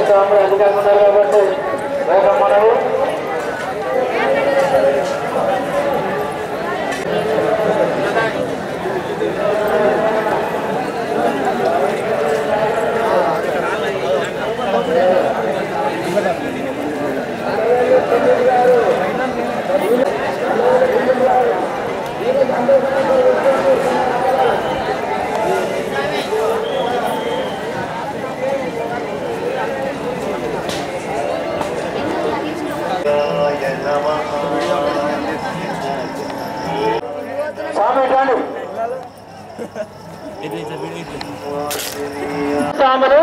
స్వాములు అధికంగా ఉన్నారు కాబట్టి వేగం మనము స్వాములు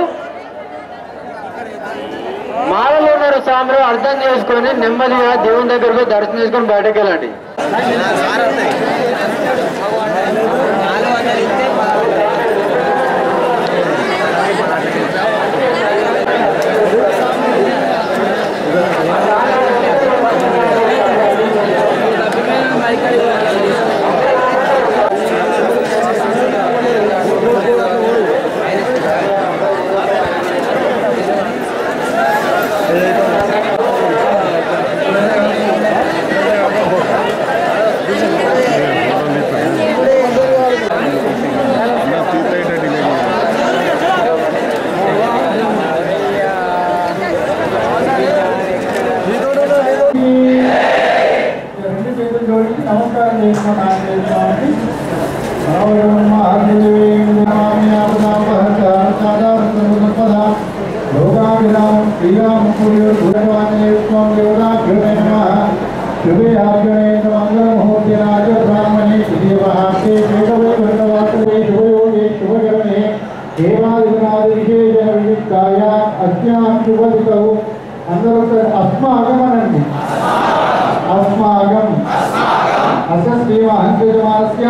మాలలో ఉన్నారు. స్వాములు అర్థం చేసుకొని నెమ్మదిగా దేవుని దగ్గరకు దర్శనం చేసుకొని బయటకు వెళ్ళండి. అందరూ అస్మాగమనండి. అస్మాగం అసస్వీమహంసమానస్య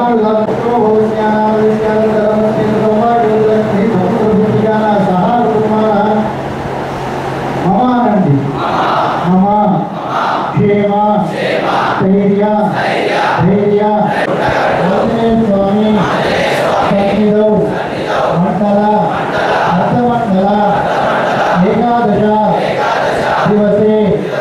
మమానండి. మమ క్షేమ ధైర్య ధైర్య స్వామి సన్నిధౌ మండల అర్ధమండల ఏకాదశ దివసే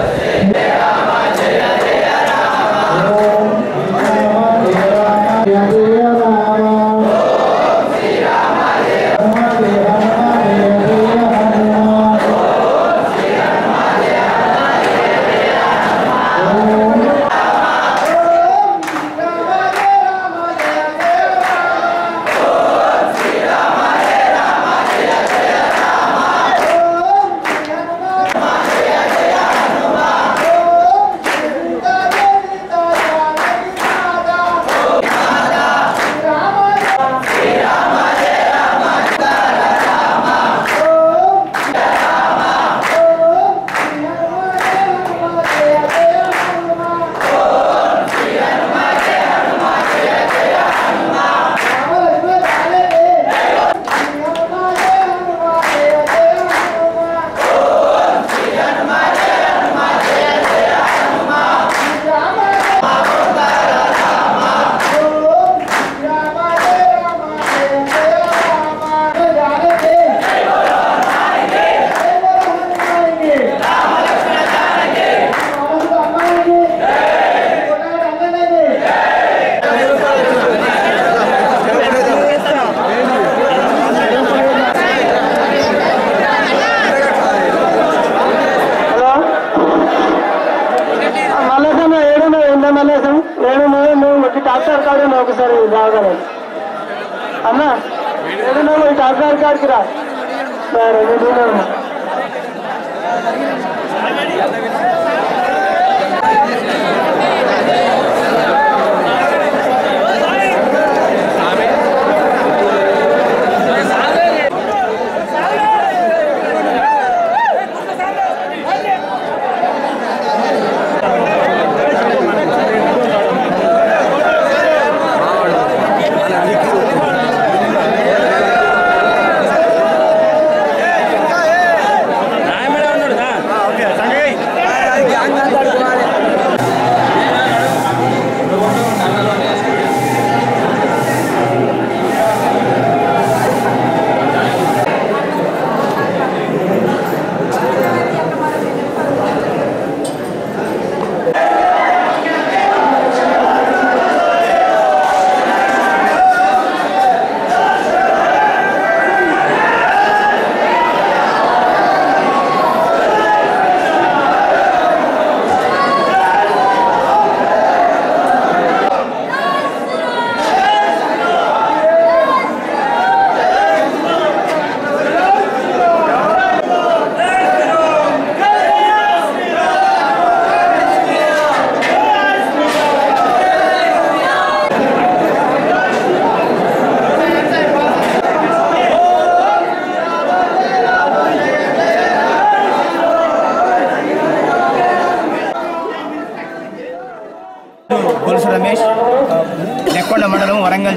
డాక్టర్ కార్డు ఒకసారి రాగలరు అన్న ఏదన్నా డాక్టర్ కార్డుకి రా సరే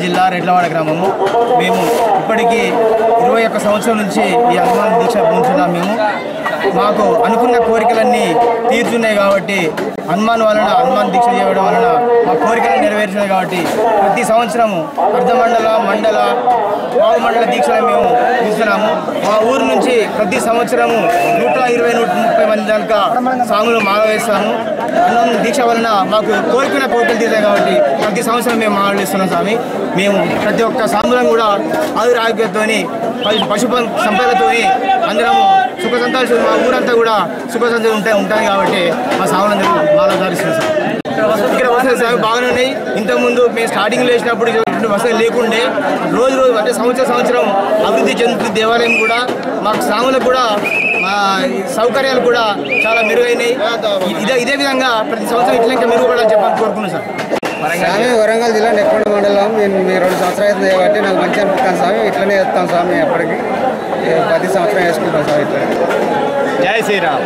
వరంగల్ జిల్లా రెడ్లవాడ గ్రామము. మేము ఇప్పటికీ 21 సంవత్సరం నుంచి ఈ హనుమాన్ దీక్ష పూనుచున్నాం. మాకు అనుకున్న కోరికలన్నీ తీర్చున్నాయి కాబట్టి హనుమాన్ దీక్ష చేయడం వలన మా కోరికలను నెరవేర్చినాయి కాబట్టి ప్రతి సంవత్సరము అర్ధమండల మండల పావుమండల దీక్షలు మేము చూస్తున్నాము. మా ఊరు నుంచి ప్రతి సంవత్సరము 120-130 మంది దాకా సాములు మాల వేస్తాము. హనుమాన్ దీక్ష వలన మాకు కోరికలు తీర్చాయి కాబట్టి ప్రతి సంవత్సరం మేము మాలలు ఇస్తున్నాం స్వామి. మేము ప్రతి ఒక్క సాములను కూడా ఆయురారోగ్యంతో పశు సంపదలతో అందరము సుఖ సంతోషాలు మా ఊరంతా కూడా సుఖ సంతోషాలు ఉంటాయి కాబట్టి మా సాములందరూ మాల ధారిస్తున్నాం సార్. ఇక్కడ వసతులు సార్ బాగానే ఉన్నాయి. ఇంతకుముందు మేము స్టార్టింగ్లో వేసినప్పుడు వసతులు లేకుండే రోజు అంటే సంవత్సరం అభివృద్ధి చెందుతుంది. దేవాలయం కూడా మాకు సాములకు కూడా మా సౌకర్యాలు కూడా చాలా మెరుగైనాయి. ఇదే విధంగా ప్రతి సంవత్సరం ఇట్లా ఇంకా మెరుగుపడాలని చెప్పాలని కోరుకున్నాను సార్. వరంగల్ జిల్లా నెక్కొండ మండలం మేము 2 సంవత్సరాలు అవుతుంది కాబట్టి నాకు మంచి అనిపిస్తాను స్వామి. ఇట్లనే చేస్తాం స్వామి. ఎప్పటికీ ప్రతి సంవత్సరం వేసుకుంటాం స్వామి. ఇట్లా జై శ్రీరామ్.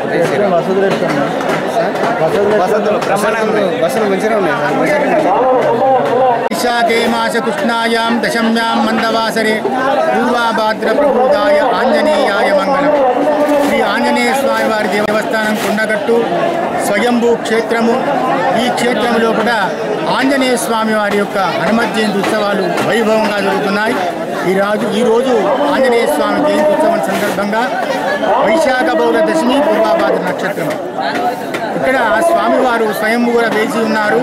బస్సులు మంచిగా ఉన్నాయి సార్. विशाखे मास कृष्णायां दशम्यां मंदवासरे पूर्वाभाद्र प्रभुदाय आंजनेयाय मंगलम. శ్రీ ఆంజనేయ స్వామి వారి దేవస్థానం కొండగట్టు స్వయంభూ క్షేత్రము. ఈ క్షేత్రంలో కూడా ఆంజనేయ స్వామి వారి యొక్క హనుమత్ జయంతి ఉత్సవాలు వైభవంగా జరుగుతున్నాయి. ఈరోజు ఆంజనేయ స్వామి జయంతి ఉత్సవం సందర్భంగా వైశాఖ బౌల దశమి పూర్వాభాద్ర నక్షత్రం. ఇక్కడ స్వామివారు స్వయంభూగా వేసి ఉన్నారు.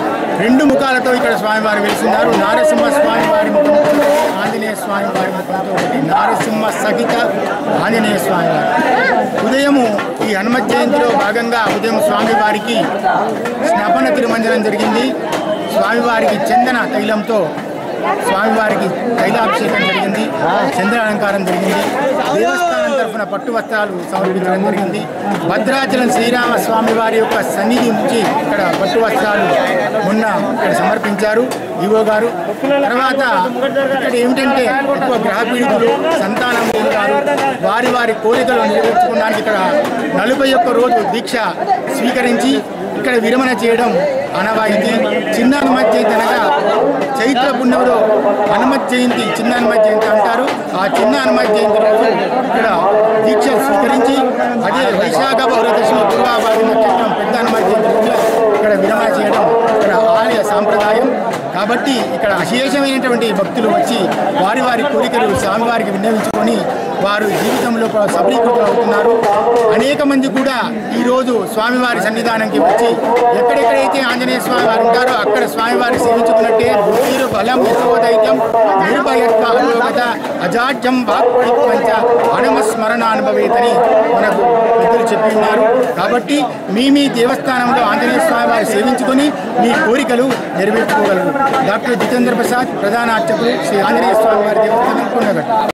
2 ముఖాలతో ఇక్కడ స్వామివారు వెలిసిన్నారు. నారసింహ స్వామి వారి ముఖంతో, ఆంజనేయ స్వామి వారి ముఖంతో ఒకటి నారసింహ సహిత ఆంజనేయ స్వామి వారు. ఉదయము ఈ హనుమత్ జయంతిలో భాగంగా ఉదయం స్వామివారికి స్నపన తిరుమంజనం జరిగింది. స్వామివారికి చందన తైలంతో స్వామివారికి తైలాభిషేకం జరిగింది. చంద్ర అలంకారం జరిగింది. దేవస్థానం తరఫున పట్టు వస్త్రాలు సమర్పించడం జరిగింది. భద్రాచలం శ్రీరామ స్వామి వారి యొక్క సన్నిధి నుంచి ఇక్కడ పట్టు వస్త్రాలు మొన్న ఇక్కడ సమర్పించారు ఈవో గారు. తర్వాత ఇక్కడ ఏమిటంటే ఎక్కువ గ్రహ పీడితులు, సంతానం లేని వారు వారి కోరికలు నెరవేర్చుకోవడానికి ఇక్కడ 41 రోజు దీక్ష స్వీకరించి ఇక్కడ విరమణ చేయడం ఆనవాయితీ. చిన్న హనుమత్ జయంతి అనగా చైత్ర పుణ్యంలో హనుమత్ జయంతి చిన్న హనుమత్ జయంతి అంటారు. ఆ చిన్న హనుమత్ జయంతి రోజు ఇక్కడ దీక్ష స్వీకరించి అదే వైశాఖ బౌరదశమి పూర్వాభాద్ర నక్షత్రం పెద్ద హనుమత్ జయంతి రోజు ఇక్కడ విరమణ చేయడం ఇక్కడ ఆలయ సాంప్రదాయం. కాబట్టి ఇక్కడ అశేషమైనటువంటి భక్తులు వచ్చి వారి కోరికలు స్వామివారికి విన్నవించుకొని వారు జీవితంలో సఫలీకృతం అవుతున్నారు. అనేక మంది కూడా ఈరోజు స్వామివారి సన్నిధానంకి వచ్చి ఎక్కడెక్కడైతే ఆంజనేయ స్వామి వారు ఉంటారో అక్కడ స్వామివారిని సేవించుకున్నట్టే బుద్ధిరు బలం యశోదైత్యం నిర్భయత్వ అనుగత అజాడ్యం వాక్పంచ హనుమస్మరణ అనుభవేతని మనకు పెద్దలు చెప్పి ఉన్నారు. కాబట్టి మీ దేవస్థానంలో ఆంజనేయ స్వామి వారిని సేవించుకొని మీ కోరికలు నెరవేర్చుకోగలరు. డాక్టర్ జితేంద్ర ప్రసాద్, ప్రధాన అర్చకులు, శ్రీ ఆంజనేయ స్వామి వారి దేవస్థానం కొండగట్టు.